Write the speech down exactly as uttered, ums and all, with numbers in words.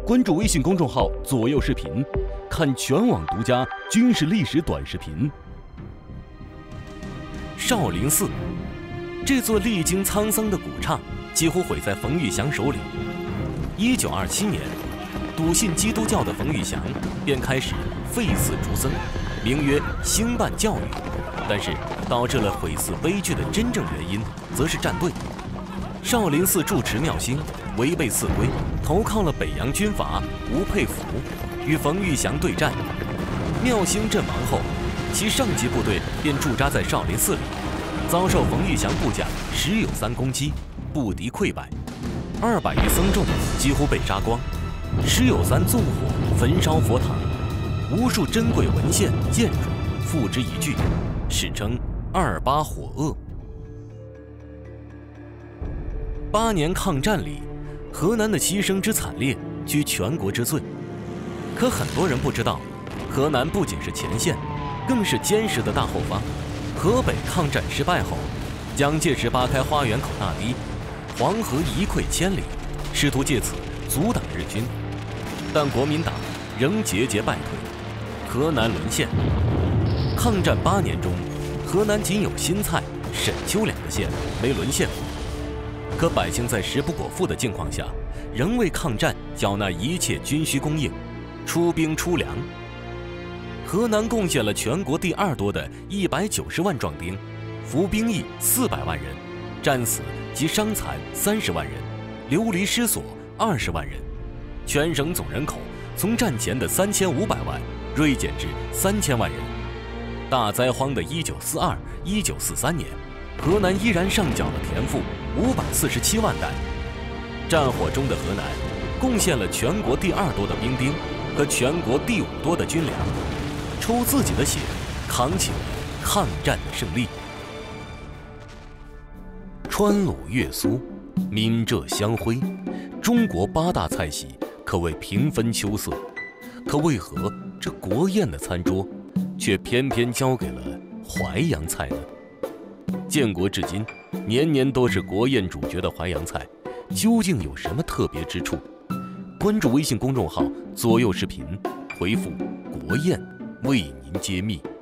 关注微信公众号左右视频，看全网独家军事历史短视频。少林寺，这座历经沧桑的古刹几乎毁在冯玉祥手里。一九二七年，笃信基督教的冯玉祥便开始废寺逐僧，名曰兴办教育。但是导致了毁寺悲剧的真正原因，则是站队。少林寺住持妙兴违背寺规，投靠了北洋军阀吴佩孚，与冯玉祥对战。妙兴阵亡后，其上级部队便驻扎在少林寺里，遭受冯玉祥部将石有三攻击，不敌溃败，二百余僧众几乎被杀光。石有三纵火焚烧佛堂，无数珍贵文献建筑付之一炬，史称二八火恶。八年抗战里，河南的牺牲之惨烈居全国之最。可很多人不知道，河南不仅是前线，更是坚实的大后方。河北抗战失败后，蒋介石扒开花园口大堤，黄河一溃千里，试图借此阻挡日军，但国民党仍节节败退，河南沦陷。抗战八年中，河南仅有新蔡、沈丘两个县没沦陷过。可百姓在食不果腹的境况下，仍为抗战缴纳一切军需供应，出兵出粮。河南贡献了全国第二多的一百九十万壮丁，服兵役四百万人，战死及伤残三十万人，流离失所二十万人。全省总人口从战前的三千五百万锐减至三千万人。大灾荒的一九四二、一九四三年，河南依然上缴了田赋五百四十七万担。战火中的河南贡献了全国第二多的兵丁和全国第五多的军粮，抽自己的血，扛起了抗战的胜利。川鲁粤苏，闽浙湘徽，中国八大菜系可谓平分秋色。可为何这国宴的餐桌却偏偏交给了淮扬菜呢？建国至今，年年都是国宴主角的淮扬菜，究竟有什么特别之处？关注微信公众号左右视频，回复国宴为您揭秘。